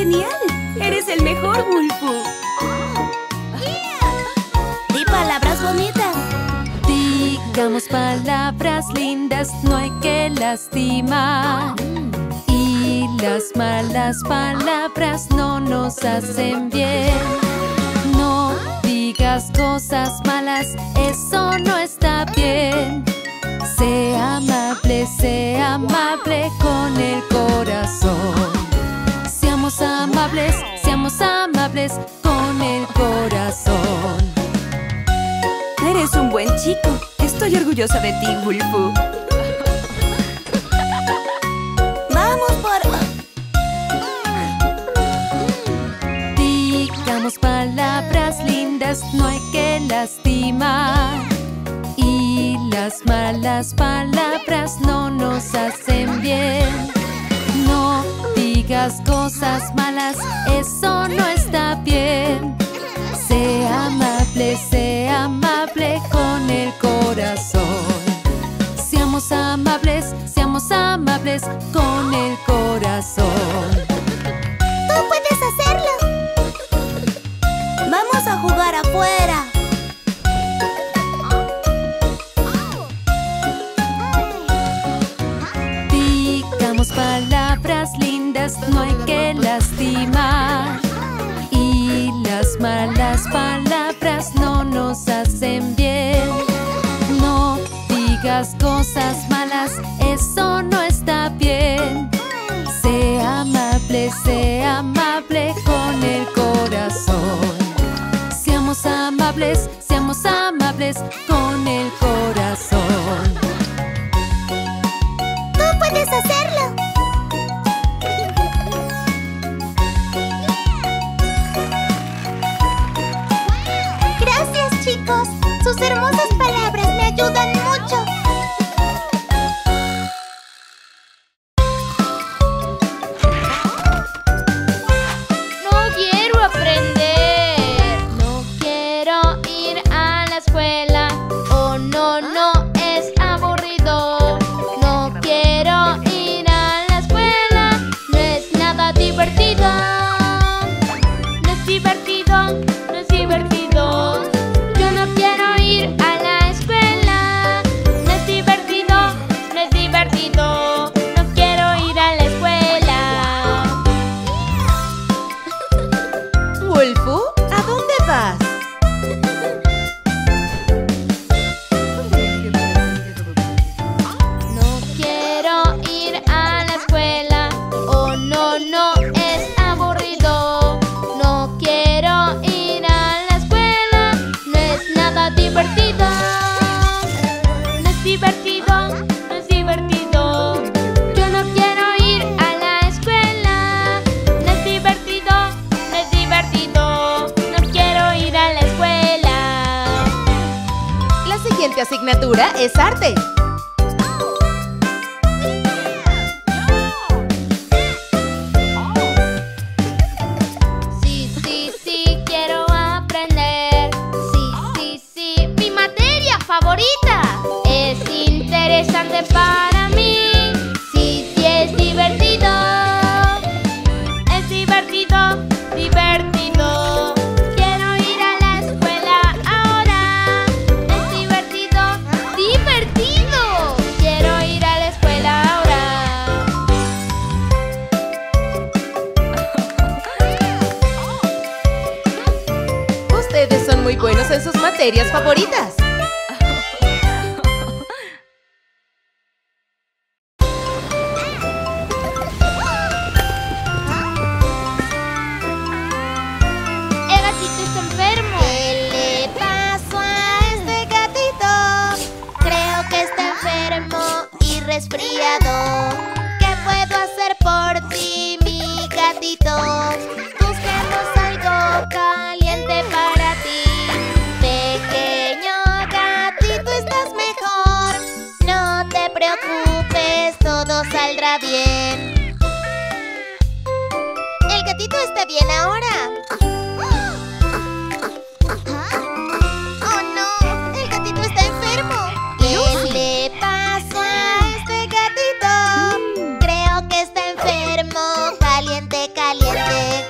¡Genial! ¡Eres el mejor, Wulfu! Di palabras bonitas. Digamos palabras lindas, no hay que lastimar. Y las malas palabras no nos hacen bien. No digas cosas malas, eso no está bien. Sea amable con el corazón. Seamos amables con el corazón. Eres un buen chico. Estoy orgullosa de ti, Wulfu. Vamos por... Digamos palabras lindas, no hay que lastimar. Y las malas palabras no nos hacen bien. No digas cosas malas, eso no está bien. Sea amable con el corazón. Seamos amables con el corazón. ¡Tú puedes hacerlo! Vamos a jugar afuera. Digamos palabras lindas, no hay que lastimar. Y las malas palabras no nos hacen bien. No digas cosas malas, eso no está bien. Sea amable con el corazón. Seamos amables con el corazón. ¡Tú puedes hacerlo! Gracias, chicos. Sus hermosas palabras me ayudan mucho. No quiero aprender. No quiero ir a la escuela. Oh, no, es aburrido. No quiero ir a la escuela. No es nada divertido. No es divertido. Yo no quiero ir a la escuela. No es divertido. No quiero ir a la escuela. Wulfu, ¿a dónde vas? No quiero ir a la escuela. Oh, no, es aburrido. No quiero ir a la escuela. No es nada divertido. No es divertido. Yo no quiero ir a la escuela. No es divertido. No quiero ir a la escuela. La siguiente asignatura es arte. Sí, quiero aprender. Sí, mi materia favorita. Es interesante para mí. Sí, es divertido. Es divertido. Quiero ir a la escuela ahora. Es divertido. Quiero ir a la escuela ahora. Ustedes son muy buenos en sus materias favoritas. El gatito está enfermo. ¿Qué le pasó a este gatito? Creo que está enfermo y resfriado. ¿Qué puedo hacer por ti, mi gatito? Busquemos algo caliente para ti. Pequeño gatito, estás mejor. No te preocupes, todo saldrá bien. El gatito está bien ahora. ¡Oh, no! ¡El gatito está enfermo! ¿Qué le pasó a este gatito? Creo que está enfermo. Caliente.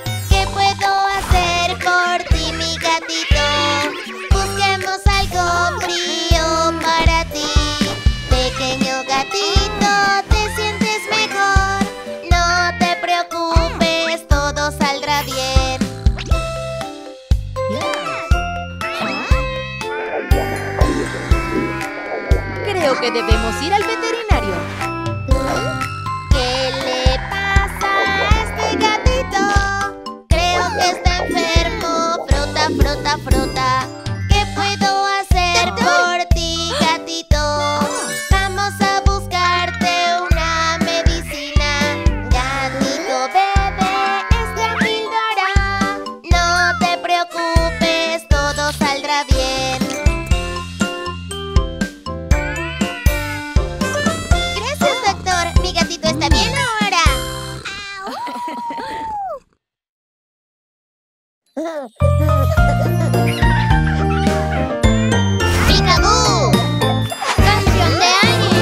¡Peekaboo! ¡Canción de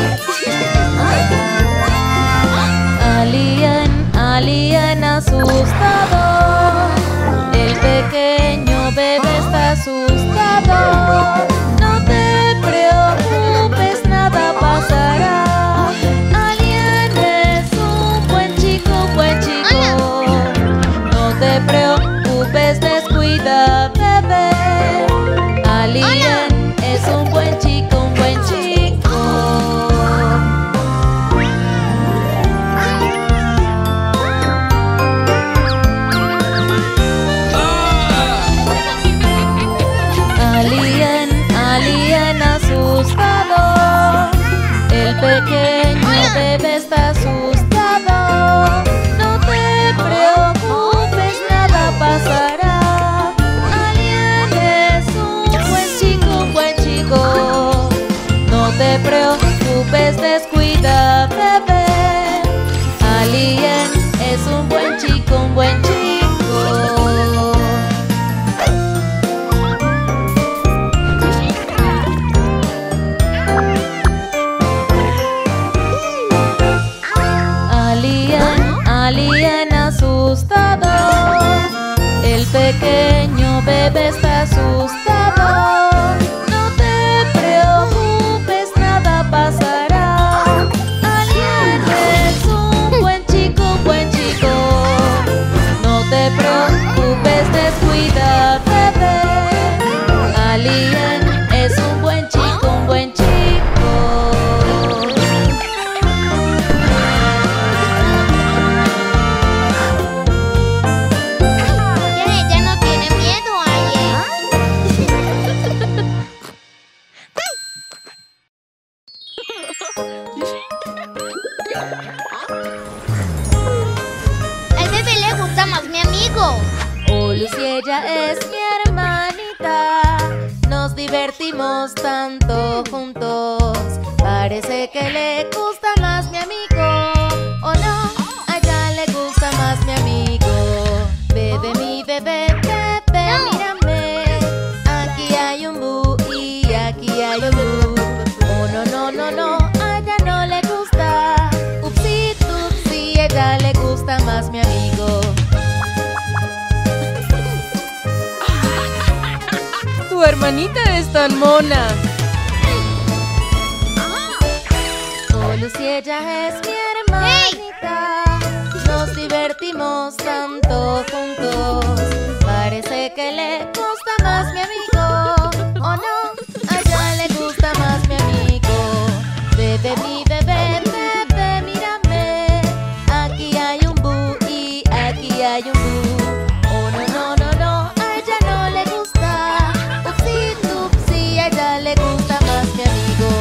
Alien, alien asustado. El pequeño bebé está asustado. No te preocupes, nada pasará. Alien es un buen chico, buen chico. No te preocupes, descuida, bebé. Alien es un buen chico, un buen chico. Alien, alien asustado. El pequeño bebé está asustado. No te preocupes, nada pasará. Alien es un buen chico, un buen chico. No te preocupes, descuida, bebé. Alien es un buen chico, un buen chico. Alien, alien asustado. El pequeño bebé está asustado. No te preocupes, nada pasará. Alien es un buen chico, un buen chico. No te preocupes, descuida, bebé. Alien es un buen chico, un buen chico. Ya no tiene miedo, Al bebé le gusta más mi amigo. Oh, Lucy, ella es mi hermanita. Nos divertimos tanto juntos. Parece que le gusta más mi amigo. Oh no, a ella le gusta más mi amigo. Bebé, mi bebé, bebé, mírame. Aquí hay un bu y aquí hay un bu. Oh no, no, no, no, a ella no le gusta. Upsi, tupsi, a ella le gusta más mi amigo. Tu hermanita es tan mona. Oh, Lucy, ella es mi hermanita. Nos divertimos tanto juntos. Parece que le gusta más mi amigo. Oh no, a ella le gusta más mi amigo. Bebé, mi bebé, bebé, mírame. Aquí hay un bu y aquí hay un bu. Oh no, no, no, no, a ella no le gusta. Upsi, tupsi, a ella le gusta más mi amigo.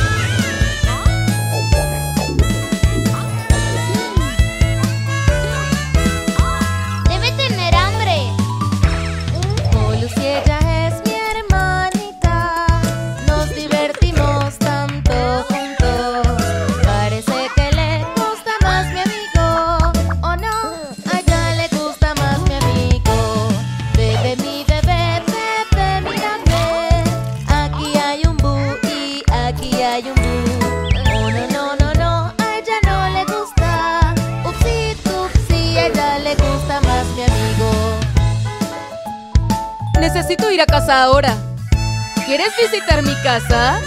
Debe tener hambre. Oh, Lucy, ella es mi hermanita. Nos divertimos tanto juntos. Parece que le gusta más mi amigo. Oh no, a ella le gusta más mi amigo. Bebé, mi bebé, bebé, mírame. Aquí hay un bu y aquí hay un bu. Oh no, no, no, no, a ella no le gusta. Upsi, tupsi, a ella le gusta más mi amigo. Necesito ir a casa ahora. ¿Quieres visitar mi casa?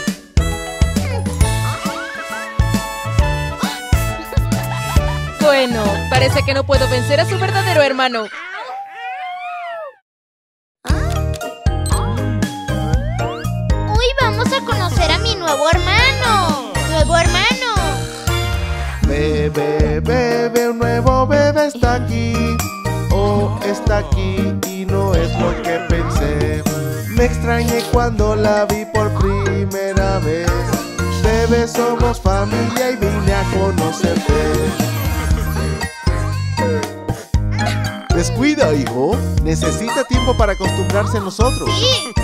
Bueno, parece que no puedo vencer a su verdadero hermano. Uy, vamos a conocer a mi nuevo hermano. ¡Nuevo hermano! Bebé, bebé, un nuevo bebé está aquí. Oh, está aquí y no es lo que pensé. Me extrañé cuando la vi por primera vez. Bebé, somos familia y vine a conocerte. Descuida, hijo. Necesita tiempo para acostumbrarse a nosotros. Sí.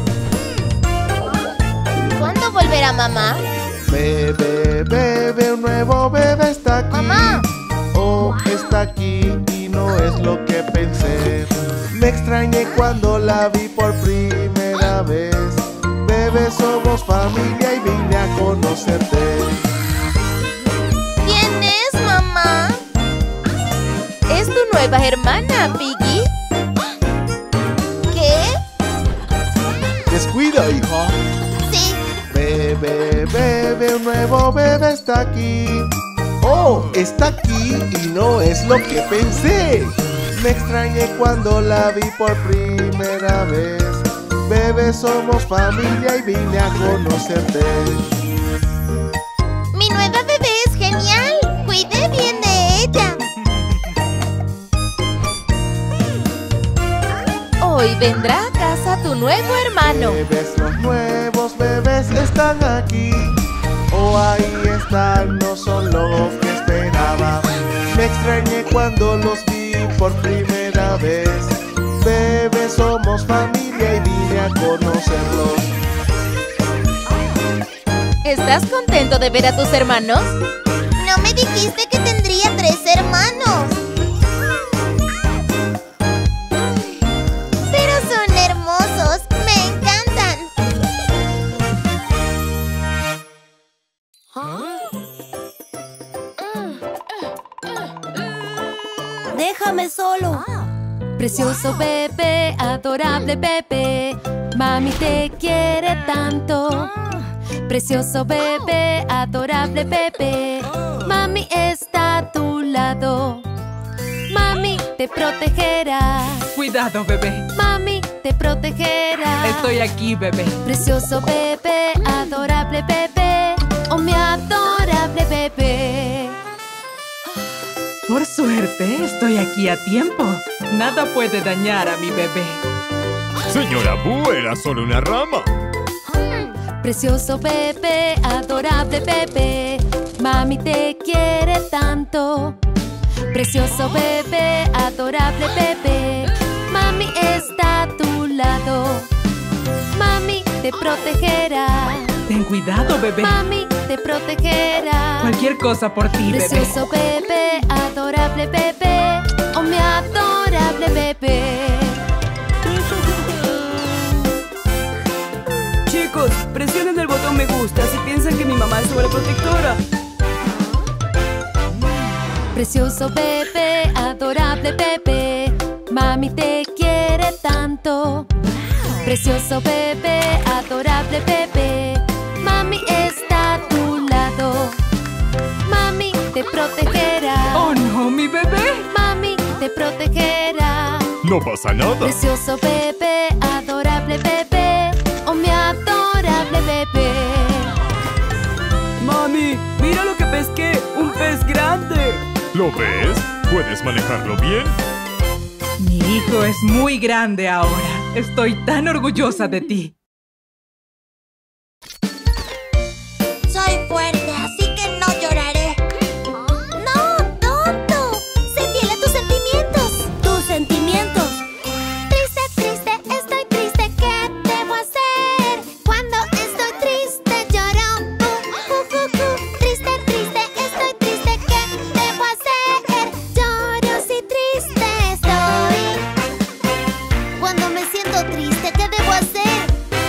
¿Cuándo volverá mamá? Bebé, bebé, un nuevo bebé está aquí. Mamá. Oh, está aquí y no es lo que pensé. Me extrañé cuando la vi por primera vez. Bebé, somos familia y vine a conocerte. ¿Quién es, mamá? Es tu nueva hermana, Piggy. ¿Qué? Descuida, hija. Sí. Bebé, bebé, un nuevo bebé está aquí. Oh, está aquí y no es lo que pensé. Me extrañé cuando la vi por primera vez. Bebé, somos familia y vine a conocerte. Mi nueva bebé es genial. Cuide bien de ella. Hoy vendrá a casa tu nuevo hermano. Bebés, los nuevos bebés están aquí. Oh, ahí están, no son lo que esperaba. Me extrañé cuando los vi por primera vez. Bebé, somos familia y vine a conocerlos. ¿Estás contento de ver a tus hermanos? No me dijiste que tendría 3 hermanos. Pero son hermosos, me encantan. Déjame solo. Precioso bebé, adorable bebé, mami te quiere tanto. Precioso bebé, adorable bebé, mami está a tu lado. Mami te protegerá. Cuidado, bebé. Mami te protegerá. Estoy aquí, bebé. Precioso bebé, adorable bebé, oh mi adorable bebé. Por suerte, estoy aquí a tiempo. Nada puede dañar a mi bebé. Señora Boo, era solo una rama. Precioso bebé, adorable bebé, mami te quiere tanto. Precioso bebé, adorable bebé, mami está a tu lado. Mami te protegerá. Ten cuidado, bebé. Mami te protegerá. Cualquier cosa por ti, bebé. Precioso bebé, adorable bebé, oh mi adorable bebé. Chicos, presionen el botón me gusta si piensan que mi mamá es sobreprotectora. Precioso bebé, adorable bebé, mami te quiere tanto. Precioso bebé, adorable bebé, mami está a tu lado. Mami te protegerá. Oh no, mi bebé. Mami te protegerá. No pasa nada. Precioso bebé, adorable bebé, oh mi adorable bebé. Mami, mira lo que pesqué, un pez grande. ¿Lo ves? ¿Puedes manejarlo bien? Mi hijo es muy grande ahora. Estoy tan orgullosa de ti. Soy fuerte, así que no lloraré. ¡No, tonto! ¡Sé fiel a tus sentimientos! Tus sentimientos. Triste, triste, estoy triste, ¿qué debo hacer? Cuando estoy triste lloro. Triste, triste, estoy triste, ¿qué debo hacer? Lloro si triste estoy. Cuando me siento triste, ¿qué debo hacer?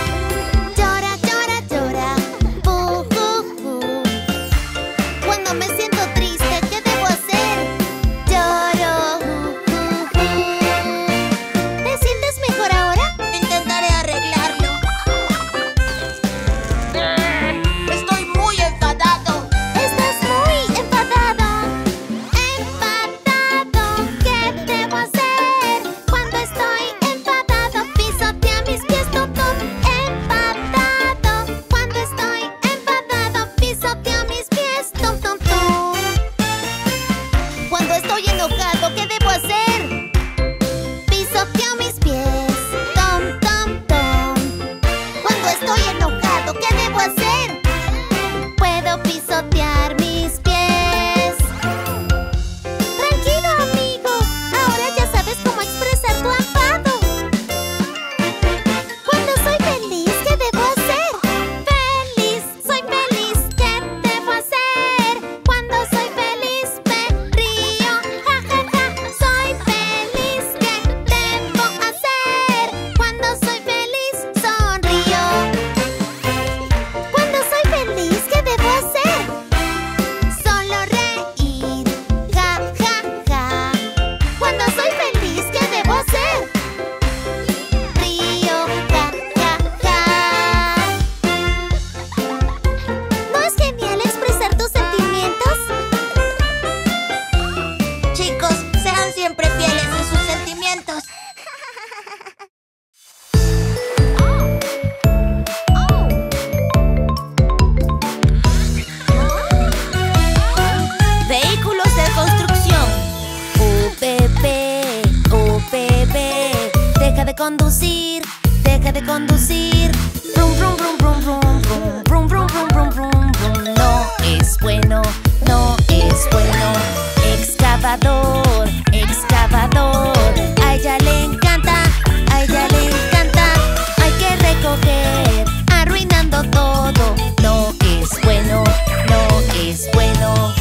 conducir, deja de conducir. Brum, brum, brum, brum, brum, brum, brum, brum, brum, brum, brum, brum. No es bueno, no es bueno. Excavador, excavador. A ella le encanta, a ella le encanta. Hay que recoger, arruinando todo. No es bueno, no es bueno.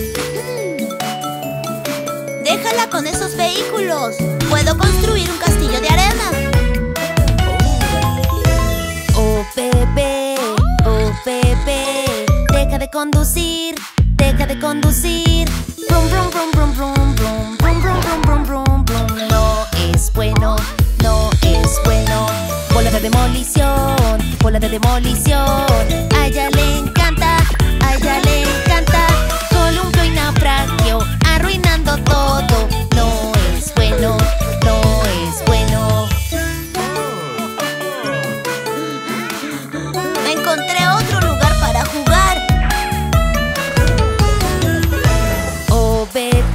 Déjala con esos vehículos. Puedo construir un castillo de arena. Oh bebé, deja de conducir, deja de conducir. Brum, brum, brum, brum, brum, brum, brum, brum, brum, brum, brum, brum. No es bueno, no es bueno. Bola de demolición, bola de demolición. A ella le encanta, a ella le encanta. Columpio y naufragio, arruinando todo. No es bueno, no es bueno. Encontré otro lugar para jugar. Oh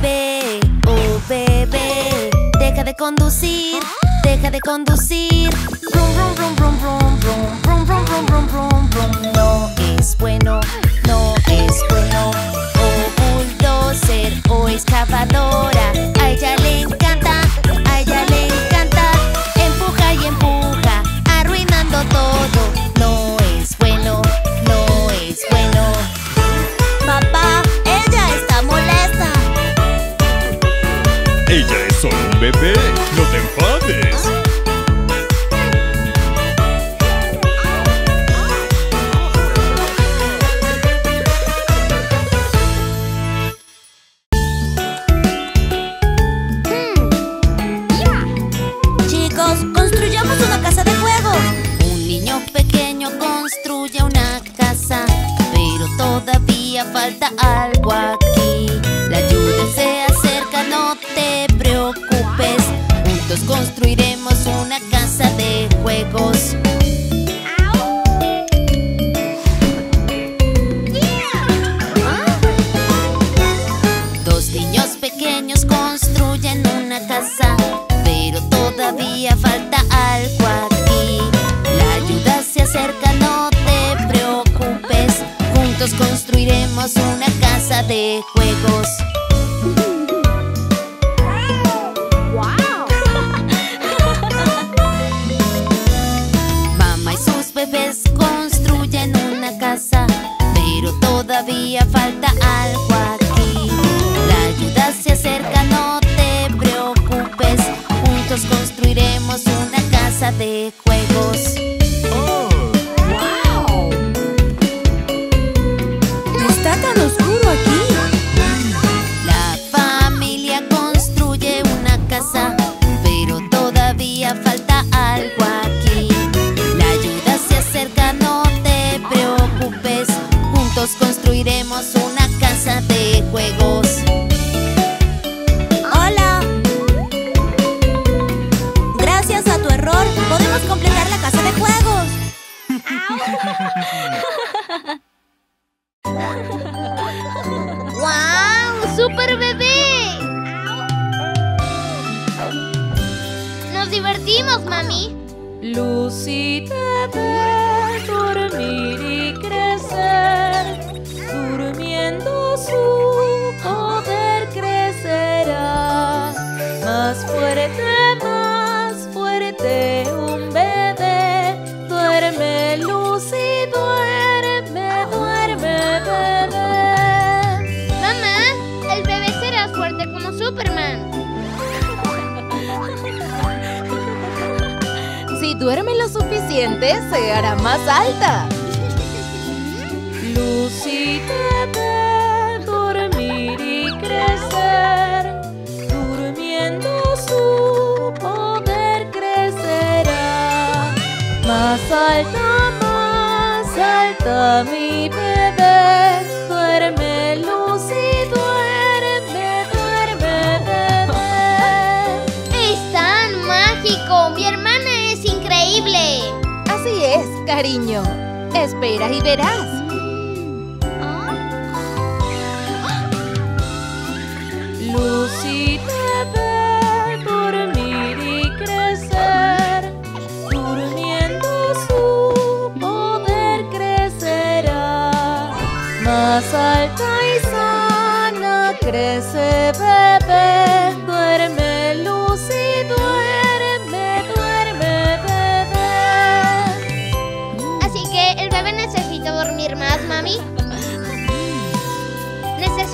bebé, deja de conducir, deja de conducir. Brum, brum, brum, brum, brum, brum, brum, brum, brum, brum, brum. No es bueno, no es bueno. Oh bulldozer, oh excavadora. A ella le encanta, a ella le encanta. Empuja y empuja, arruinando todo. No es bueno, no es bueno. Papá, ella está molesta. Ella es solo un bebé. No te enfades. Chicos, construyamos una casa de juegos. Un niño pequeño construye una casa, pero todavía falta algo aquí. La ayuda se acerca, no te preocupes. Juntos construiremos una casa de juegos. Dos niños pequeños construyen una casa, pero todavía falta algo aquí. La ayuda se acerca, no te preocupes. Juntos construiremos una casa de juegos. Mamá y sus bebés construyen una casa, pero todavía falta algo aquí. La ayuda se acerca, no te preocupes. Juntos construiremos una casa de juegos. Está tan oscuro aquí. La familia construye una casa, pero todavía falta algo aquí. La ayuda se acerca, no te preocupes. Juntos construiremos una casa de juegos. Hola. Gracias a tu error, podemos completar la casa de juegos. ¡Guau! ¡Super bebé! Nos divertimos, mami. Lucy debe dormir y crecer. Durmiendo su poder crecerá. Más fuerte un bebé. Duerme, Lucy, duerme, duerme, bebé. Mamá, el bebé será fuerte como Superman. Si duerme lo suficiente, se hará más alta. Lucy debe dormir y crecer. Durmiendo su poder crecerá. Más alta, mi bebé. Duerme, Lucy, duerme, duerme, bebé. ¡Es tan mágico! ¡Mi hermana es increíble! Así es, cariño. Espera y verás. Lucy debe dormir y crecer.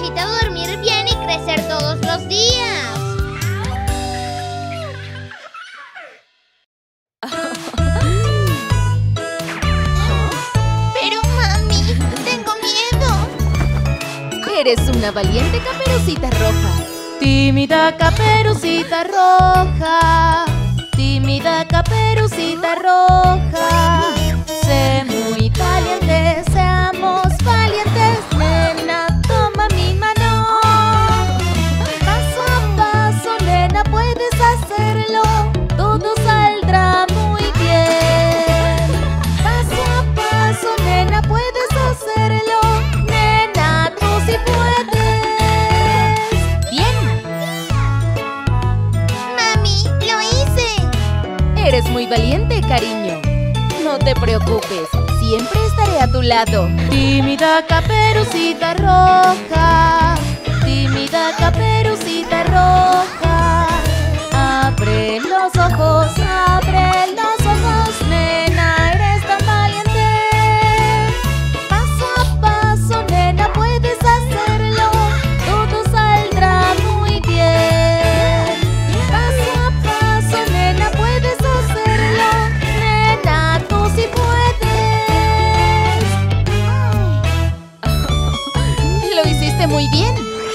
permite dormir bien y crecer todos los días. Pero mami, tengo miedo. Eres una valiente Caperucita Roja. Tímida Caperucita Roja, tímida Caperucita Roja. Sé muy valiente, seamos valientes, nena, toma mi mano. Paso a paso, nena, puedes hacerlo, todo saldrá muy bien. Paso a paso, nena, puedes hacerlo, nena, tú sí puedes. Bien. Mami, lo hice. Eres muy valiente, cariño. No te preocupes, siempre estaré a tu lado. Tímida Caperucita Roja, tímida Caperucita Roja. Abre los ojos, nena, eres tan valiente. Paso a paso, nena, puedes hacerlo, todo saldrá muy bien. Paso a paso, nena, puedes hacerlo, nena, tú sí puedes. Lo hiciste muy bien.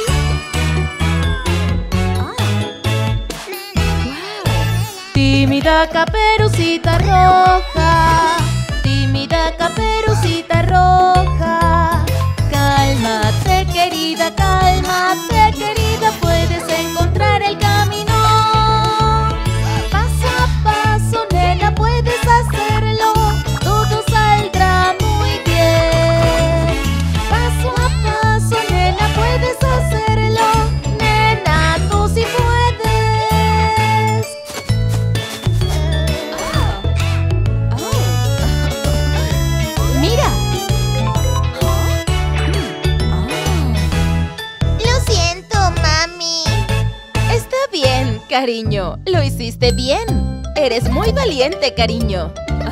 Tímida Caperucita Roja, tímida Caperucita Roja. Cálmate, querida, puedes encontrar el camino. Paso a paso, nena, puedes hacerlo, todo saldrá muy bien. Paso a paso, nena, puedes hacerlo, nena, tú sí puedes. Mira. Lo siento, mami. Está bien, cariño. Lo hiciste bien. Eres muy valiente, cariño.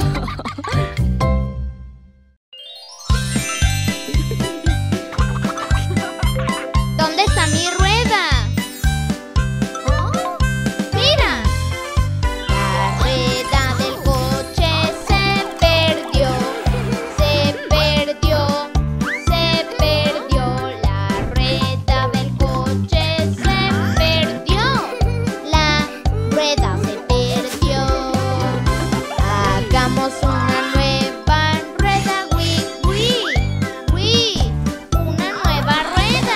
¿Dónde está mi rueda? ¡Mira! La rueda del coche se perdió. Se perdió. Se perdió. La rueda del coche se perdió. La rueda se perdió. Hagamos una nueva rueda. ¡Wii, wii! ¡Wii! ¡Una nueva rueda!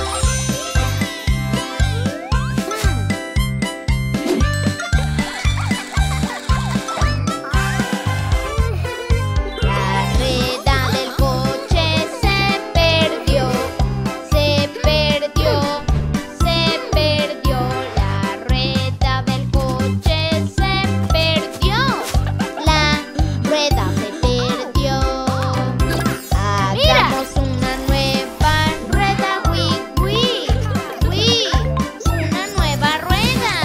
La rueda del coche se perdió. Se perdió. Se perdió. La rueda del coche se perdió. La rueda se perdió. Hagamos una nueva rueda. Wii, wii, wii. Una nueva rueda.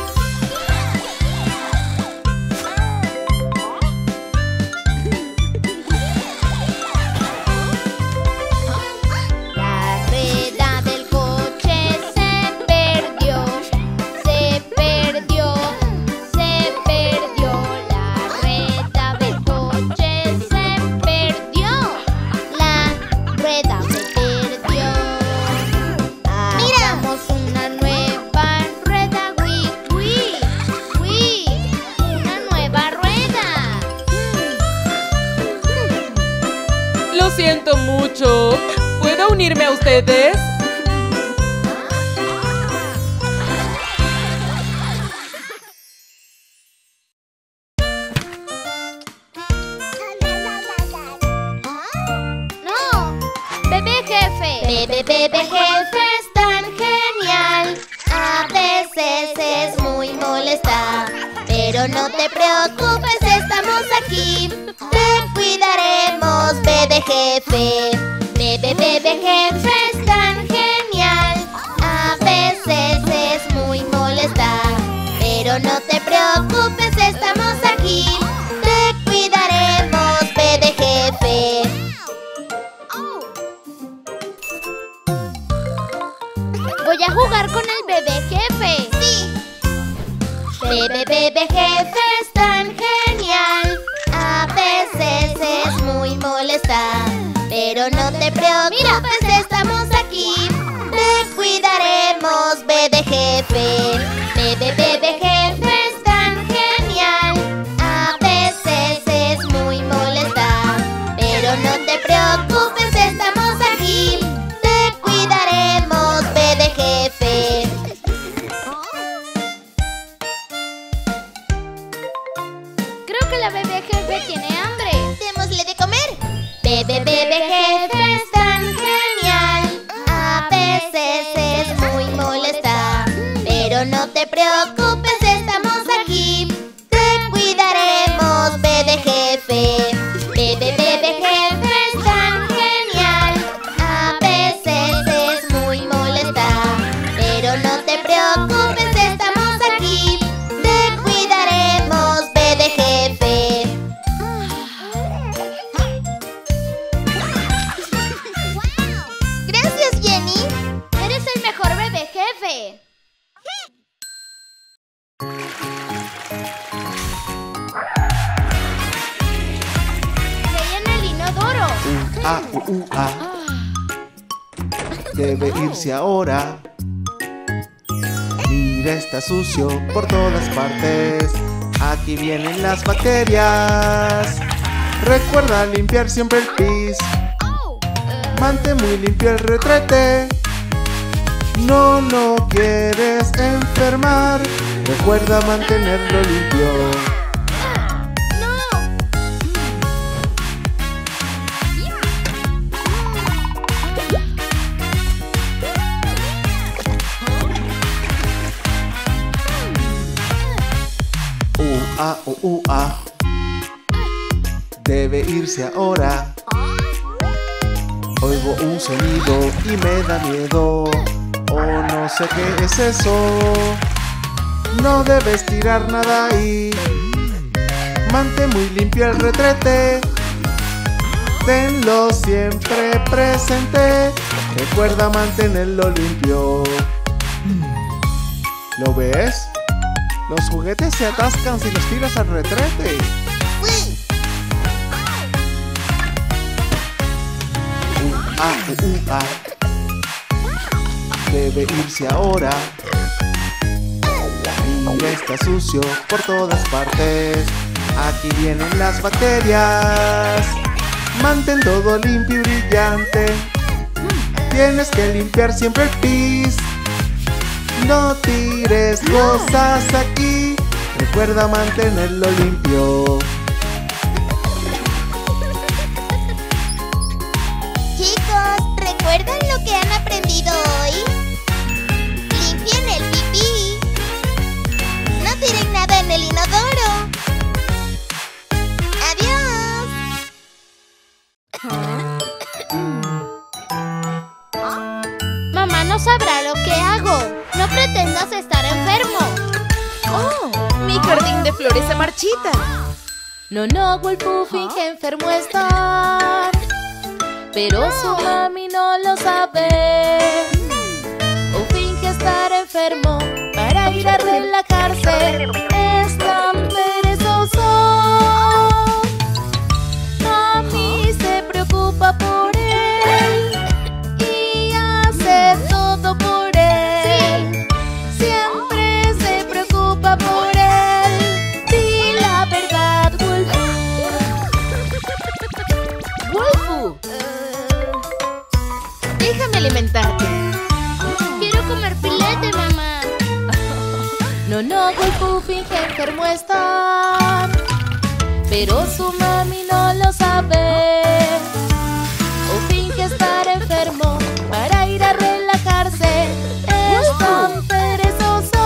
La rueda del coche se perdió. Se perdió. Se perdió. La rueda del coche se perdió. La rueda se perdió. Hagamos una nueva rueda. Wii, wii, wii. Una nueva rueda. Lo siento mucho. ¿Puedo unirme a ustedes? ¡No! ¡Bebé jefe! Bebé jefe es tan genial. A veces es muy molesta. Pero no te preocupes, estamos aquí. Te cuidaremos, bebé jefe. Bebé jefe es tan genial. A veces es muy molesta. Pero no te preocupes, estamos aquí. Te cuidaremos, bebé jefe. jugar con el bebé jefe. Sí. Bebé jefe es tan genial. A veces es muy molesta, pero no te preocupes, estamos aquí. Te cuidaremos, bebé jefe. Bebé jefe es tan genial. A veces es muy molesta, pero no te preocupes, estamos aquí. Te cuidaremos, bebé jefe. Creo que la bebé jefe tiene hambre. Démosle de comer. Bebé jefe es tan genial. A veces es muy molesta, pero no te preocupes, estamos aquí. Te cuidaremos, bebé jefe. Bebé jefe es tan genial. A veces es muy molesta, pero no te preocupes, estamos aquí. Te cuidaremos, bebé jefe. Gracias, Jenny. Eres el mejor bebé jefe. Play en el inodoro. Debe irse ahora. Mira, está sucio por todas partes. Aquí vienen las bacterias. Recuerda limpiar siempre el pis. Mantén muy limpio el retrete. No quieres enfermar. Recuerda mantenerlo limpio. Debe irse ahora. Oigo un sonido y me da miedo. Oh, no sé qué es eso. No debes tirar nada ahí. Mantén muy limpio el retrete. Tenlo siempre presente. Recuerda mantenerlo limpio. ¿Lo ves? Los juguetes se atascan si los tiras al retrete. ¡Sí! Debe irse ahora. Mira, está sucio por todas partes. Aquí vienen las bacterias. Mantén todo limpio y brillante. Tienes que limpiar siempre el pis. No tires cosas aquí. Recuerda mantenerlo limpio. Chicos, ¿recuerdan lo que han aprendido hoy? Limpien el pipí. No tiren nada en el inodoro. ¡Adiós! Mamá no sabrá lo que hago. No pretendas estar enfermo. ¡Oh! Mi jardín de flores se marchita. No, Wolfo finge enfermo estar, pero su mami no lo sabe. O finge estar enfermo para ir a relajarse. Es tan perezoso. Mami se preocupa por él y hace todo por él. Siempre se preocupa por él. Di la verdad, Wolfo. Wolfo, déjame alimentarte. Quiero comer filete, mamá. No, Wolfo finge enfermo estar, pero su mami no lo sabe. O finge estar enfermo para ir a relajarse. Es tan perezoso.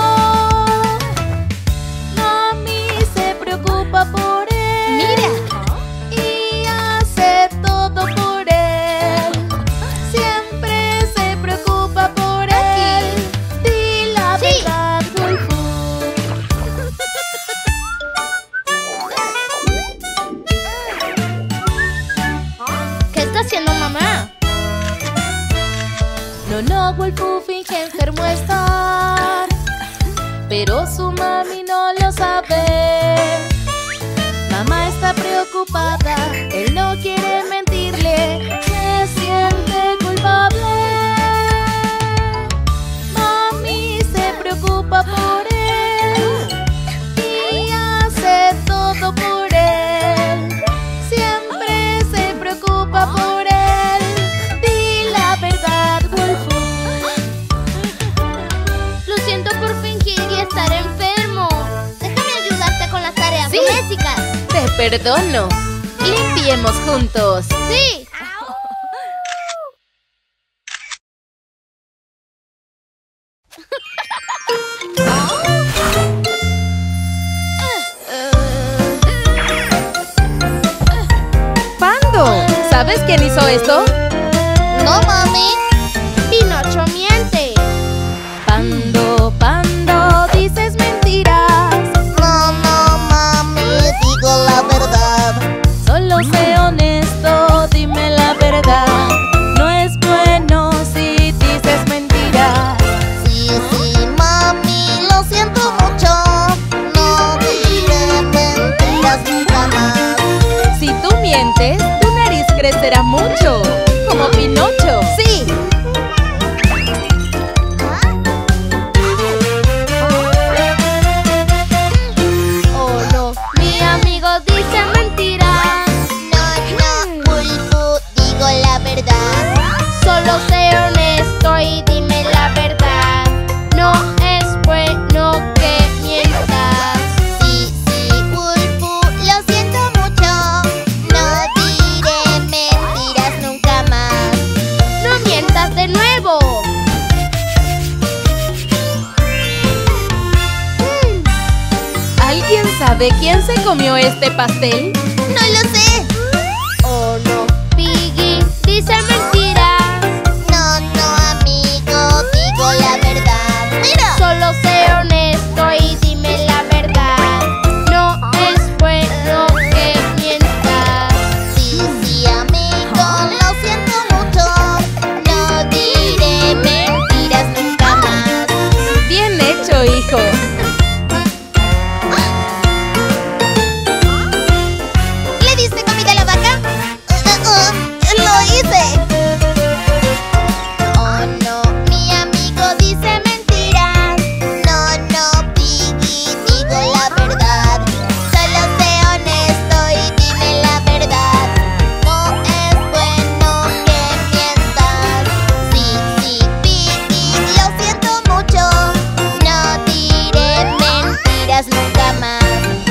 Mami se preocupa por él. ¡Mira! Y hace todo por él. Siempre se preocupa por él. Di la verdad, Wolfo. Wolfo finge enfermo estar, pero su mami no lo sabe. Mamá está preocupada, él no quiere mentirle, se siente culpable. Mami se preocupa por él y hace todo por él. Siempre se preocupa por él. Di la verdad, Wolfo. Lo siento por fingir y estar enfermo. Déjame ayudarte con las tareas domésticas. Te perdono. Limpiemos juntos. ¡Sí! ¡Pando! ¿Sabes quién hizo esto? No, mami. Pinocho miente. Pando, Pando, dices mentiras. No, mami, digo la verdad. Solo sé honesto, dime la verdad. No es bueno si dices mentiras. Sí, mami, lo siento mucho. No diré mentiras nunca más. Si tú mientes, tu nariz crecerá mucho, como Pinocho. Sí. Oh no, mi amigo dice mentiras. No, Wolfo, digo la verdad. Solo sé honesto y dime la verdad. No es bueno que mientas. Sí, Wolfo, lo siento mucho. No diré mentiras nunca más. No mientas de nuevo. ¿Alguien sabe quién se comió este pastel? No lo sé. Oh no, Piggy dice mentiras. No, amigo, digo la verdad. Mira. Solo sé honesto y dime la verdad. No es bueno que mientas. Sí, amigo, lo siento mucho. No diré mentiras nunca más. Bien hecho, hijo. ¿Le diste comida a la vaca? Lo hice. Oh no, mi amigo dice mentiras. No, Piggy, digo la verdad. Solo sé honesto y dime la verdad. No es bueno que mientas. Sí, Piggy, lo siento mucho. No diré mentiras nunca más.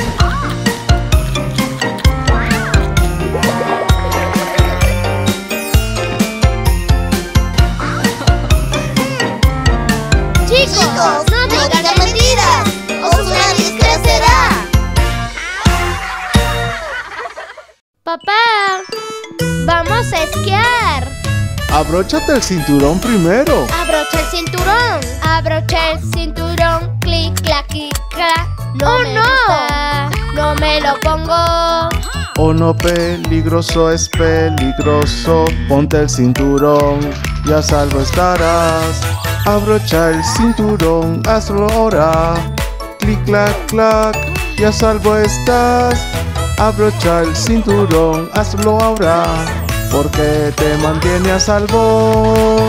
Chicos, no digan mentiras, o su nariz crecerá. Papá, vamos a esquiar. Abróchate el cinturón primero. Abrocha el cinturón. Abrocha el cinturón. Clic, clac, clic, clac. No me gusta. No me lo pongo. Oh no, peligroso es peligroso. Ponte el cinturón y a salvo estarás. Abrocha el cinturón, hazlo ahora. Clic, clac, clac, y a salvo estás. Abrocha el cinturón, hazlo ahora, porque te mantiene a salvo.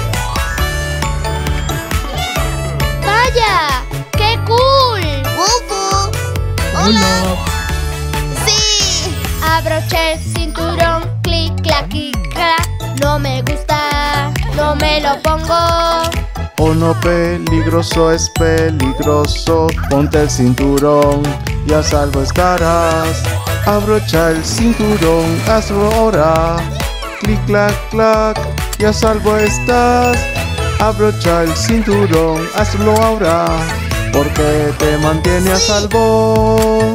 ¡Vaya! ¡Qué cool! ¡Wolfo! ¡Hola! ¡Sí! Abroché el cinturón, clic, clac, clic, clac. No me gusta, no me lo pongo. Oh no, peligroso es peligroso. Ponte el cinturón y a salvo estarás. Abrocha el cinturón, hazlo ahora. Clic, clac, clac, y a salvo estás. Abrocha el cinturón, hazlo ahora, porque te mantiene a salvo.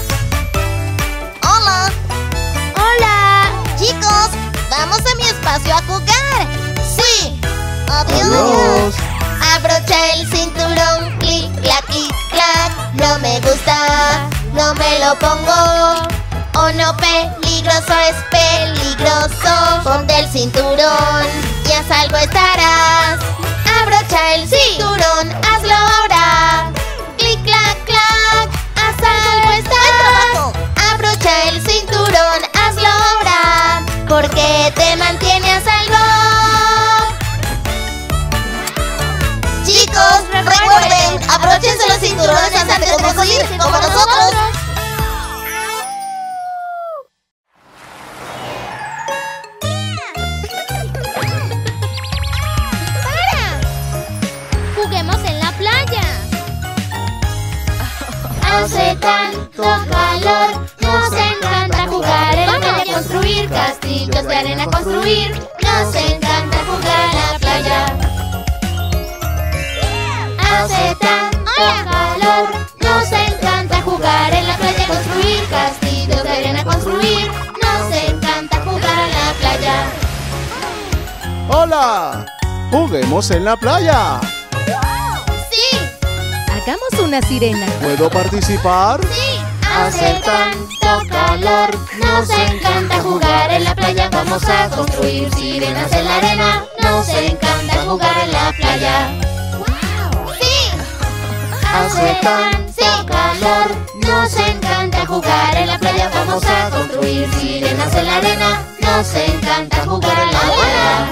¡Hola! ¡Hola! Chicos, vamos a mi espacio a jugar. ¡Sí! ¡Adiós! Abrocha el cinturón, clic, clac, clic, clac. No me gusta, no me lo pongo. Oh no, peligroso es peligroso. Ponte el cinturón y a salvo estarás. tiburones antes de conseguir como nosotros. Juguemos en la playa. Hace tanto calor, nos encanta jugar en la playa, construir castillos de arena, construir. Nos encanta jugar en la playa. Hace tanto calor, nos encanta jugar en la playa, construir castillos de arena, construir. Nos encanta jugar en la playa. ¡Hola! ¡Juguemos en la playa! ¡Sí! Hagamos una sirena. ¿Puedo participar? ¡Sí! Hace tanto calor, nos encanta jugar en la playa. Vamos a construir sirenas en la arena. Nos encanta jugar en la playa. ¡Sí! Hace tanto calor, nos encanta jugar en la playa. Vamos a construir sirenas en la arena. Nos encanta jugar en la playa.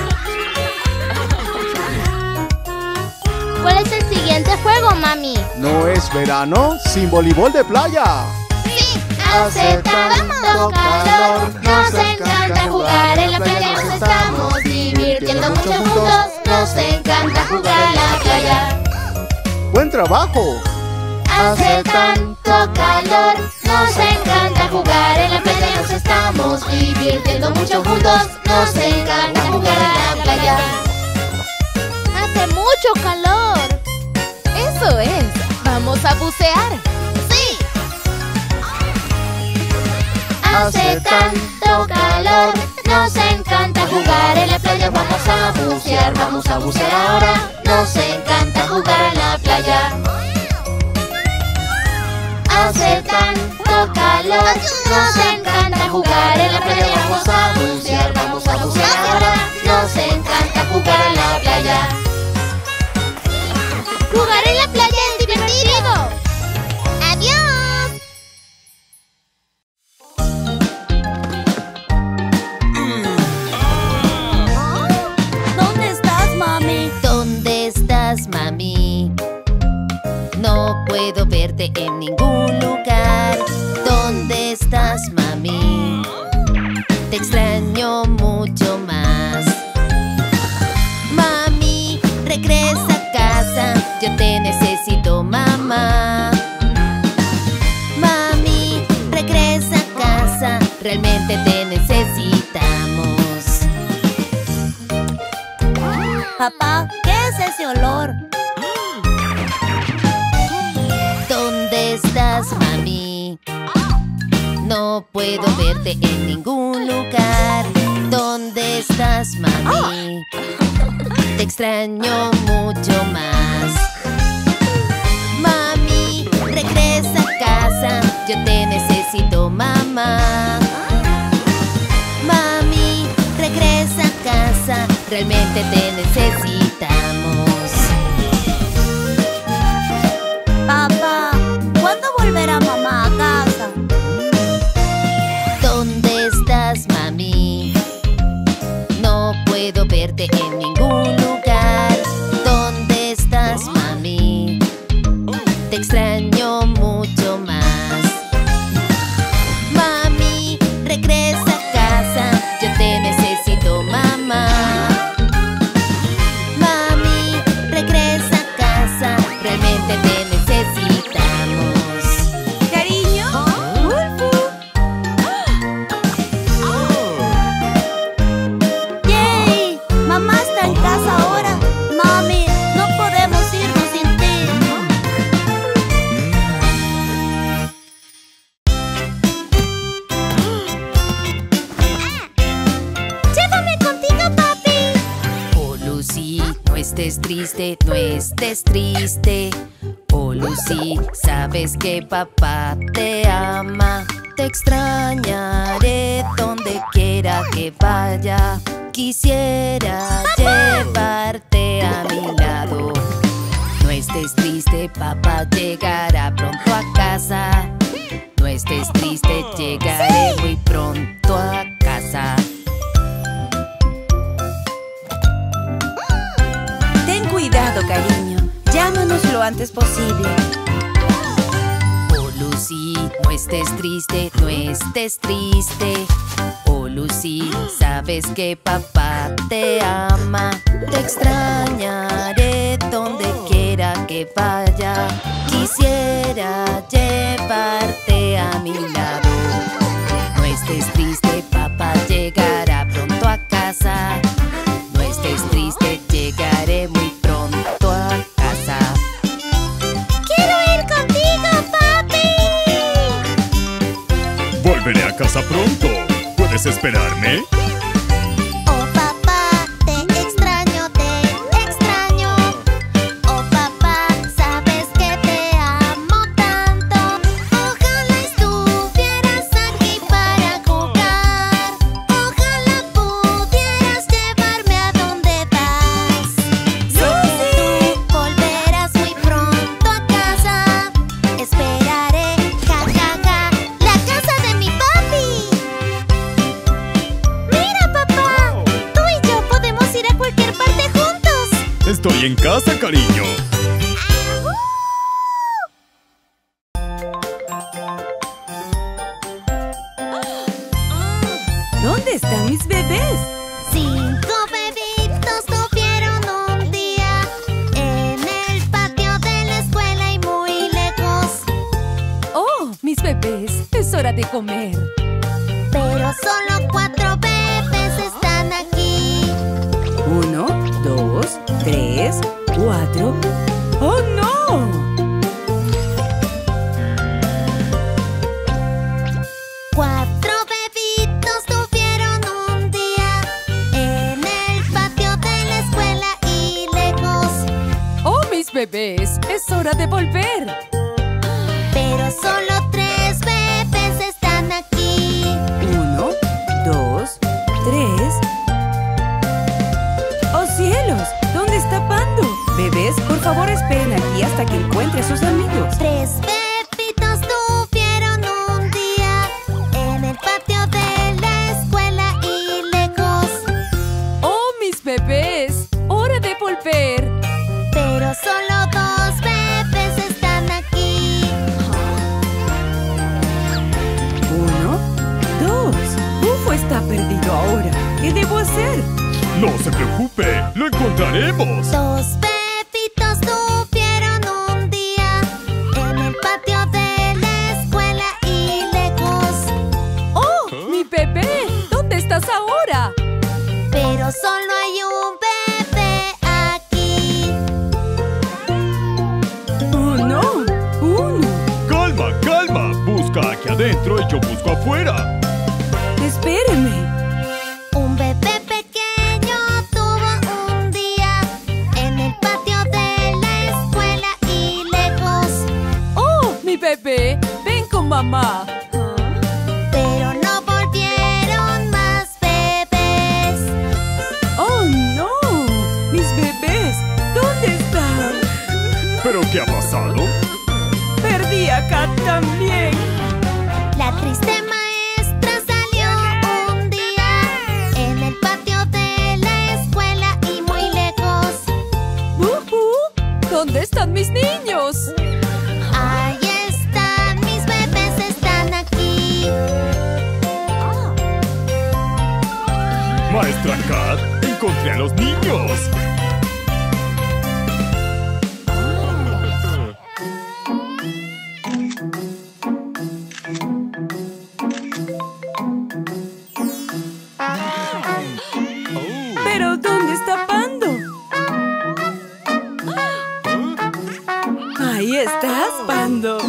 ¿Cuál es el siguiente juego, mami? ¿No es verano sin voleibol de playa? ¡Sí! Hace tanto calor, nos encanta jugar en la playa. Nos estamos divirtiendo mucho juntos. Nos encanta jugar en la playa. ¡Buen trabajo! Hace tanto calor, nos encanta jugar en la playa. Nos estamos divirtiendo mucho juntos. Nos encanta jugar en la playa. Hace mucho calor. Eso es. Vamos a bucear. ¡Sí! Hace tanto calor, nos encanta jugar en la playa. Vamos a bucear ahora. Nos encanta jugar en la playa. Hace tanto calor, nos encanta jugar en la playa. Vamos a bucear ahora. Nos encanta jugar en la playa. Jugar en la playa es divertido. ¡Adiós! ¿Dónde estás, mami? ¿Dónde estás, mami? No puedo verte en ningún lugar. ¿Dónde estás, mami? Te extraño mucho más. Mami, regresa a casa. Yo te necesito, mamá. Mami, regresa a casa. Realmente te necesitamos. Papá, ¿qué es ese olor? ¿Dónde estás, mami? No puedo verte en ningún lugar. ¿Dónde estás, mami? Te extraño mucho más. Mami, regresa a casa. Yo te necesito, mamá. Mami, regresa a casa. Realmente te necesitamos. Papá, ¿cuándo volverá mamá a casa? ¿Dónde estás, mami? No puedo verte en ningún lugar. ¿Dónde estás, mami? Te extraño mucho más. Mami, regresa a casa. Yo te necesito, mamá. Mami, regresa a casa. Realmente te necesitamos. Cariño, ¡yay! Mamá está en casa ahora. Mami, no podemos irnos sin ti. ¡Llévame contigo, papi! Oh, Lucy, no estés triste, no estés triste. Oh, Lucy, sabes que papá te ama. Te extrañaré donde quiera que vaya. Quisiera llevarte a mi lado. No estés triste, papá llegará pronto a casa. No estés triste, llegaré muy pronto a casa. Ten cuidado, cariño. Llámanos lo antes posible. Oh, Lucy, no estés triste, no estés triste. Oh, Lucy, sabes que papá te ama. Te extrañaré donde quiera que vaya. Quisiera llevarte a mi lado. No estés triste, papá llegará pronto a casa. No estés triste, llegaré muy pronto a casa. ¡Quiero ir contigo, papi! Volveré a casa pronto. ¿Puedes esperarme? Oh, papá, te extraño, te extraño. Oh, papá, sabes que te amo tanto. Ojalá estuvieras aquí para jugar. Ojalá pudieras llevarme a donde vas. Sé que tú volverás muy pronto a casa. Esperaré, ja, ja, ja, la casa de mi papi. Mira, papá, tú y yo podemos ir a cualquier parte juntos. Estoy en casa, cariño. ¿Dónde están mis bebés? 5 bebitos tuvieron un día en el patio de la escuela y muy lejos. ¡Oh, mis bebés! Es hora de comer. Pero solo 4 bebés están aquí. 1, 2, 3, 4. ¡Oh, no! 4 bebitos tuvieron un día en el patio de la escuela y lejos. ¡Oh, mis bebés! Es hora de volver. Pero solo 3 bebés están aquí. 1, 2, 3. ¡Oh, cielos! ¿Dónde está Pando? Bebés, por favor esperen aquí hasta que encuentre a sus amigos. 3 bebitos tuvieron un día en el patio de la escuela y lejos. ¡Oh, mis bebés! ¡Hora de volver! Pero solo 2 bebés están aquí. 1, 2. Bufo está perdido ahora. ¿Qué debo hacer? No se preocupe, lo encontraremos. 2 bebitos tuvieron un día en el patio de la escuela y lejos. ¡Oh, mi bebé! ¿Dónde estás ahora? Pero solo hay un bebé aquí. ¡Oh, no! 1. Calma, calma. Busca aquí adentro y yo busco afuera. Espéreme. Un bebé pequeño tuvo un día en el patio de la escuela y lejos. ¡Oh, mi bebé! ¡Ven con mamá! Pero no volvieron más bebés. ¡Oh, no! ¡Mis bebés! ¿Dónde están? ¿Pero qué ha pasado? Perdí a Kat también. La triste maestra salió un día en el patio de la escuela y muy lejos. ¡Bubu! ¿Dónde están mis niños? Ahí están, mis bebés están aquí. Maestra Kat, encontré a los niños. ¿Pero dónde está Pando? Ahí estás, Pando.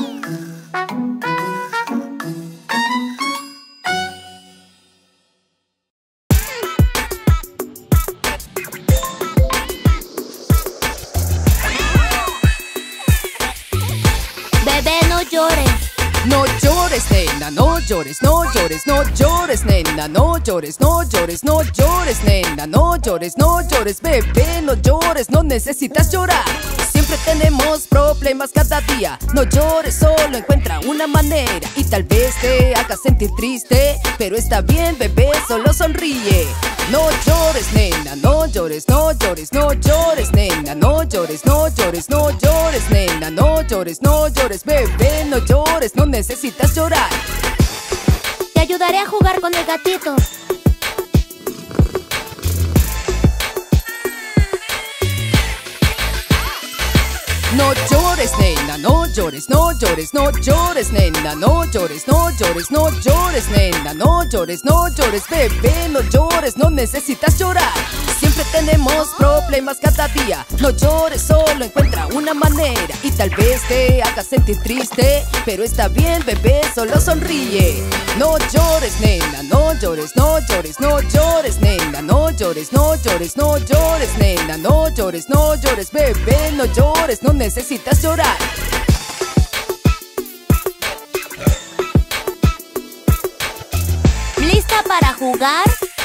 Bebé, no llores. No llores, nena, no llores, no llores, no llores, nena, no llores, no llores, no llores, nena, no llores, no llores, bebé, no llores, no necesitas llorar. Siempre Siempre tenemos problemas cada día. No llores, solo encuentra una manera. Y tal vez te haga sentir triste, pero está bien, bebé, solo sonríe. No llores, nena, no llores, no llores, no llores, nena. No llores, no llores, no llores, nena. No llores, no llores, bebé, no llores, no necesitas llorar. Te ayudaré a jugar con el gatito. No llores, nena, no llores, no llores, no llores, nena. No llores, no llores, no llores, nena. No llores, no llores, bebé, no llores, no necesitas llorar. Siempre tenemos problemas cada día. No llores, solo encuentra una manera. Y tal vez te haga sentir triste, pero está bien, bebé, solo sonríe. No llores, nena, no llores, no llores, no llores, nena. No llores, no llores, no llores, nena. No llores, no llores, bebé, no llores, no necesitas llorar. ¿Lista para jugar?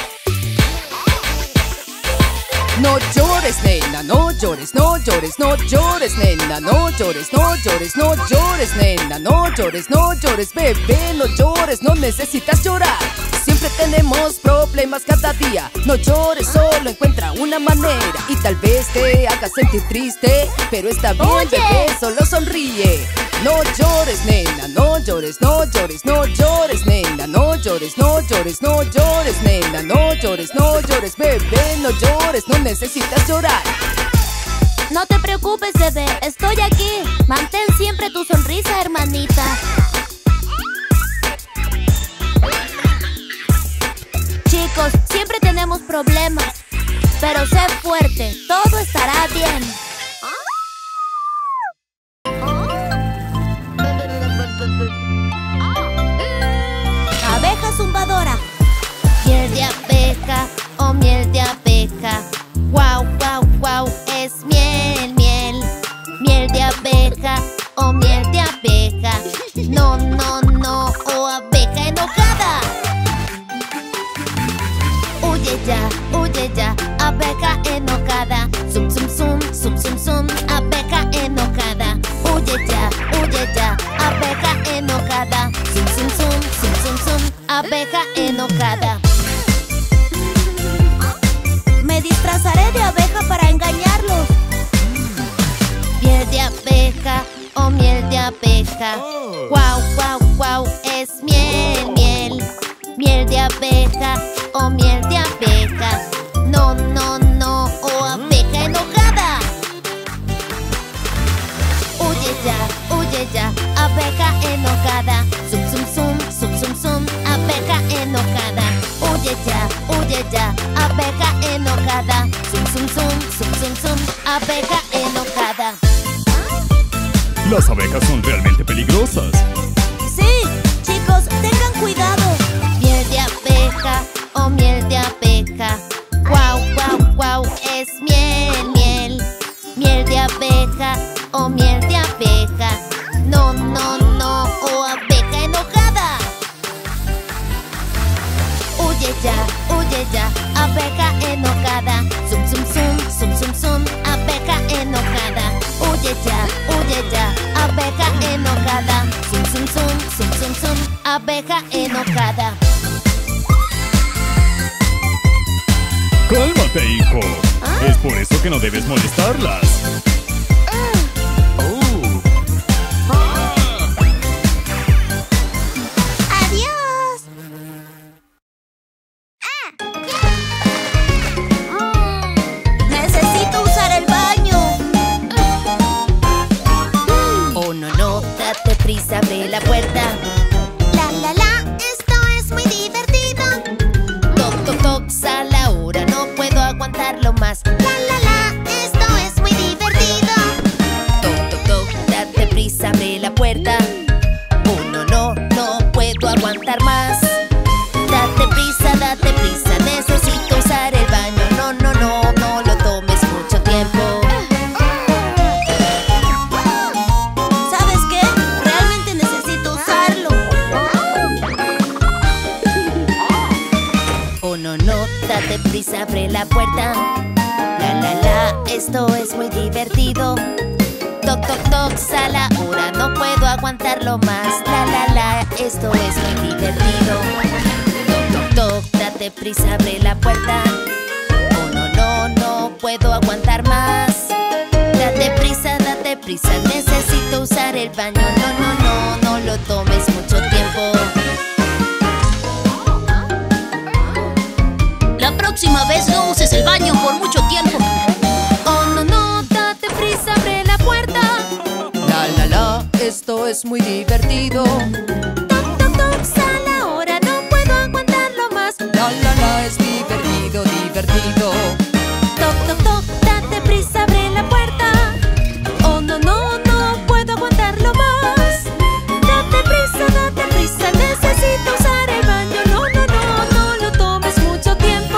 No llores, nena, no llores, no llores, no llores, nena. No llores, no llores, no llores, nena. No llores, no llores, bebé, no llores, no necesitas llorar. Siempre tenemos problemas cada día. No llores, solo encuentra una manera. Y tal vez te haga sentir triste, pero está bien, bebé, solo sonríe. No llores, nena, no llores, no llores, no llores, nena. No llores, no llores, no llores, nena. No llores, no llores, bebé, no llores, no necesitas llorar. No te preocupes, bebé, estoy aquí. Mantén siempre tu sonrisa, hermanita. Chicos, siempre tenemos problemas, pero sé fuerte, todo estará bien. Abeja zumbadora. Miel de abeja, oh miel de abeja. Guau, guau, guau, es miel, miel. Miel de abeja, oh miel de abeja. No, no, no, oh abeja enojada. Huye ya, abeja enojada. Zum, zum, zum, zum, zum, zum, abeja enojada. Huye ya, abeja enojada. Zum, zum, zum, zum, zum, zum, abeja enojada. Me disfrazaré de abeja para engañarlos. Miel de abeja, oh miel de abeja. Guau, guau, guau, es miel, miel. Miel de abeja, oh miel de abeja. No, no, no, oh abeja enojada. Huye ya, abeja enojada. Zum, zum, zum, zum, zum, zum, abeja enojada. Huye ya, abeja enojada. Zum, zum, zum, zum, zum, zum, abeja enojada. Las abejas son realmente peligrosas. Sí, chicos, tengan cuidado. Miel de abeja, oh miel de abeja. Guau, guau, guau, es miel, miel. Miel de abeja, oh miel de abeja. No, no, no, oh abeja enojada. Huye ya, abeja enojada. Zum, zum, zum, zum, zum, zum, abeja enojada. Huye ya, abeja enojada. Zum, zum, zum, zum, zum, zum, abeja enojada. Cálmate, hijo. Es por eso que no debes molestarlas. ¡Adiós! Necesito usar el baño. Oh no, no, date prisa, abre la puerta. La, esto es muy divertido. Toc, toc, toc, a la hora, no puedo aguantarlo más. La, esto es muy divertido. Toc, toc, toc, date prisa, abre la puerta. Oh no, no, no puedo aguantar más. Date prisa, necesito usar el baño. No, no, no, no lo tomes mucho tiempo. ¿Sabes qué? Realmente necesito usarlo. Oh no, no, date prisa, abre la puerta. La, esto es muy divertido. toc, toc, toc, sala, ahora no puedo aguantarlo más. La, la, esto es muy divertido. Toc, toc, toc, date prisa, abre la puerta. Oh, no, no, no puedo aguantar más. Date prisa, necesito usar el baño. No, no, no, no lo tomes mucho tiempo. La próxima vez no uses el baño por mucho tiempo. Oh, no, no, date prisa, abre la puerta. La, esto es muy divertido. Toc, toc, toc, sala, ahora no puedo aguantarlo más. La, es divertido, divertido. Toc, toc, toc, date prisa, abre la puerta. Oh, no, no, no puedo aguantarlo más. Date prisa, necesito usar el baño. No, no, no, no lo tomes mucho tiempo.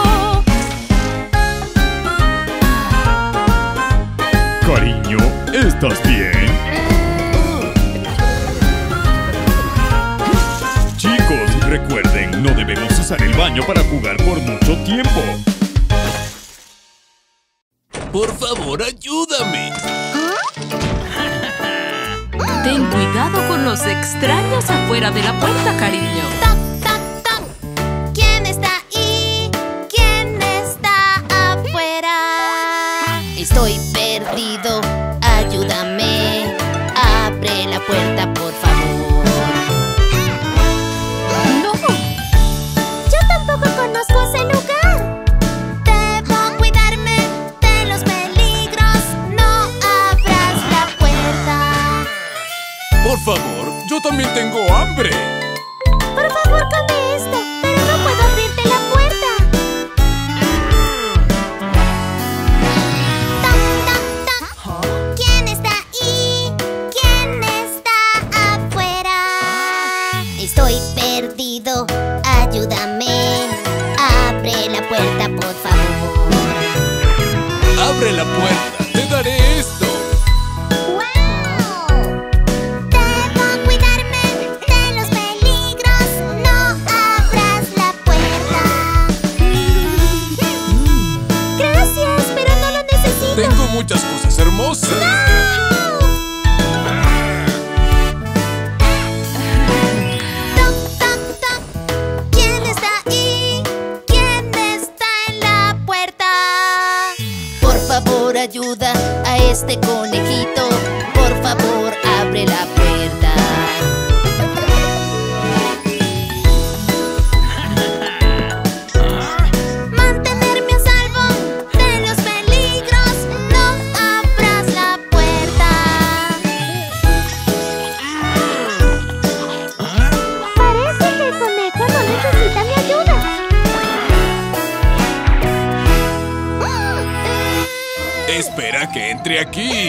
Cariño, ¿estás bien? Chicos, recuerden, no debemos usar el baño para jugar por mucho tiempo. Por favor, ayúdame. Ten cuidado con los extraños afuera de la puerta, cariño. Toc, toc, toc. ¿Quién está ahí? ¿Quién está afuera? Estoy perdido, ayúdame. Abre la puerta, por favor. ¡No! Yo tampoco conozco ese lugar. Debo cuidarme de los peligros. No abras la puerta. Por favor, yo también tengo hambre. Por favor, come esto, pero no puedo abrirte la puerta. Toc, toc, toc. ¿Quién está ahí? ¿Quién está afuera? Estoy perdido, ayúdame. Abre la puerta, por favor. Abre la puerta, te daré esto. Debo cuidarme de los peligros. No abras la puerta. Gracias, pero no lo necesito. Tengo muchas cosas hermosas. Toc, toc, toc. ¿Quién está ahí? ¿Quién está en la puerta? Por favor, ayuda a este conejito. Por favor, abre la puerta. Mantenerme a salvo de los peligros. No abras la puerta. Parece que el conejo no necesita mi ayuda. Espera que entre aquí.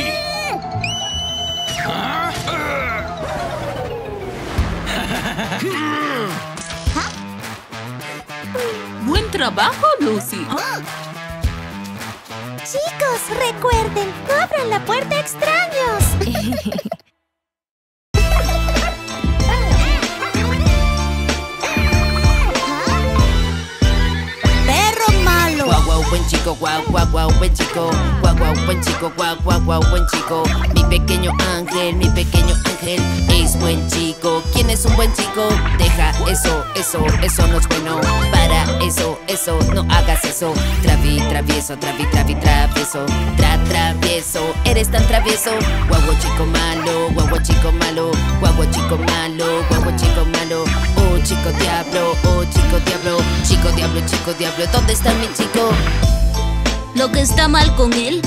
Buen trabajo, Lucy. Chicos, recuerden, no abran la puerta, extraños. Perro malo. Guau, guau, buen chico, guau, guau, guau, buen chico. Guau, guau, buen chico, guau, guau, guau, buen chico. Mi pequeño ángel es buen chico. ¿Quién es un buen chico? Deja eso, eso no es bueno. Para eso, no hagas eso. Travieso, travieso. Travieso, eres tan travieso. Guau, guau, chico malo, guau, guau, chico malo. Guau, guau, chico malo, guau, guau, chico malo. Oh, chico diablo, chico diablo, ¿dónde está mi chico? ¿Lo que está mal con él?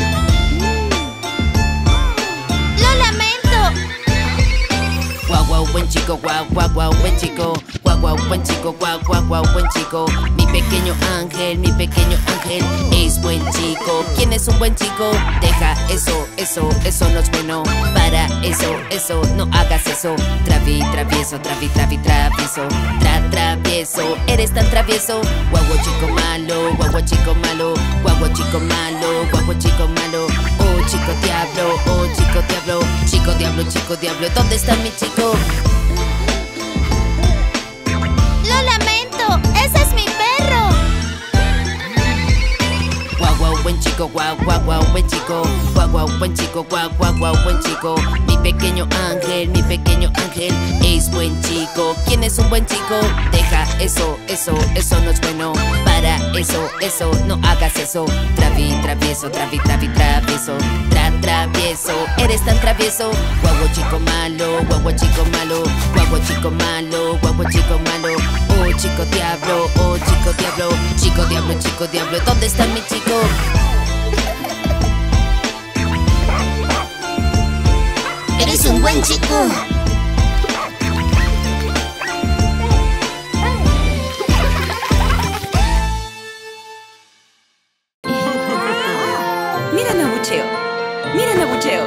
Lo lamento. Guau, guau, buen chico, guau, guau, guau, buen chico. Guau, guau, buen chico, guau, guau, guau, buen chico. Mi pequeño ángel es buen chico. ¿Quién es un buen chico? Deja eso, eso no es bueno. Para eso, no hagas eso. Travieso, travieso, eres tan travieso. Guau, guau, chico malo, guau, guau, chico malo. Guau, guau, chico malo, guau, guau, chico malo. Oh, chico diablo, ¿dónde está mi chico? Lo lamento, ese es mi perro. Guau, guau, buen chico, guau, guau, guau, guau, buen chico. Guau, guau, buen chico, guau, guau, guau, buen chico. Mi pequeño ángel es buen chico. ¿Quién es un buen chico? Deja eso, eso no es bueno. Para eso, no hagas eso. Travieso, travieso. Travieso, eres tan travieso. Guau, chico malo, guau, chico malo. Guau, chico malo, guau, chico malo. Oh, chico diablo, oh, chico diablo. Chico diablo, ¿dónde está mi chico? Eres un buen chico. Mira Nabucheo. Mira Nabucheo.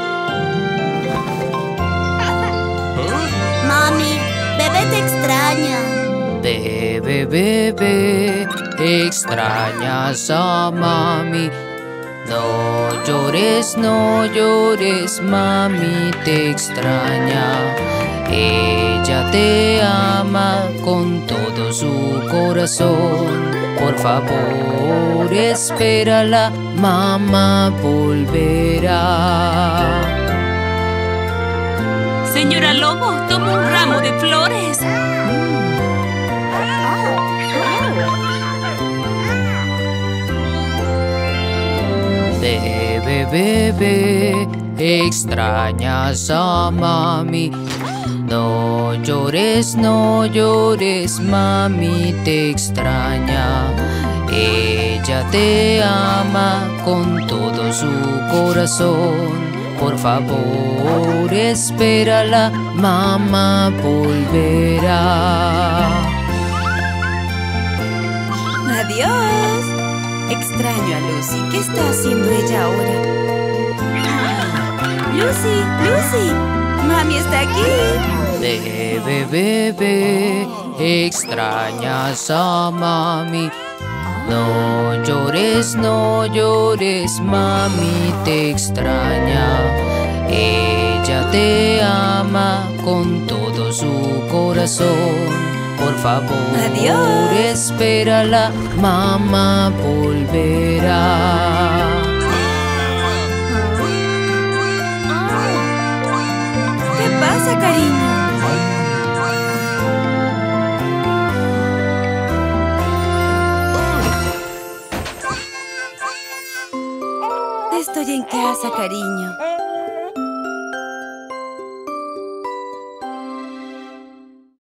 Mami, bebé te extraña. Bebé, extrañas a mami. No llores, mami te extraña. Ella te ama con todo su corazón. Por favor, espérala, mamá volverá. Señora Lobo, toma un ramo de flores. Bebé, extrañas a mami. No llores, mami te extraña. Ella te ama con todo su corazón. Por favor, espérala, mamá volverá. Adiós. Extraño a Lucy. ¿Qué está haciendo ella ahora? Lucy, mami está aquí. Bebé, extrañas a mami. No llores, mami te extraña. Ella te ama con todo su corazón. Por favor, adiós. Espérala, mamá volverá.